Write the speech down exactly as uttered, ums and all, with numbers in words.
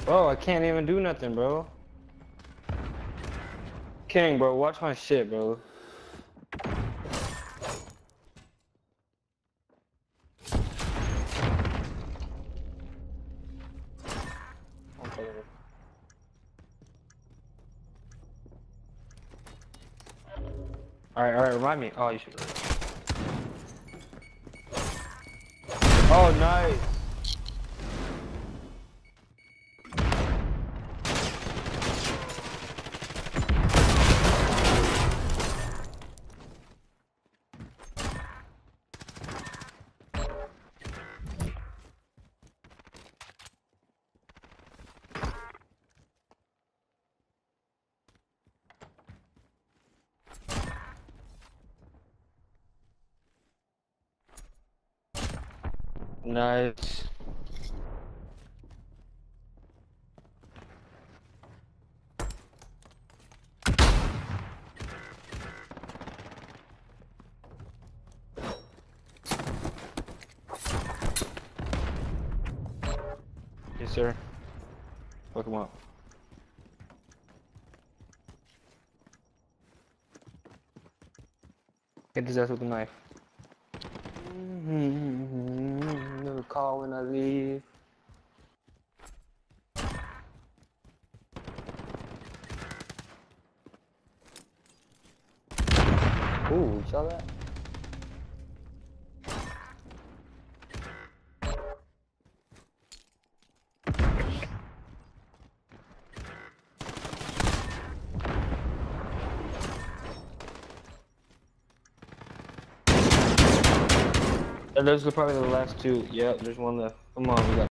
Bro, I can't even do nothing, bro. King, bro, watch my shit, bro. Alright, alright, remind me. Oh, you should. Oh, nice. Nice. Yes, sir. Fuck him up. Hit his ass with a knife. Mm-hmm. Never call when I leave. Ooh, you saw that? And those are probably the last two. Yep, there's one left. Come on, we got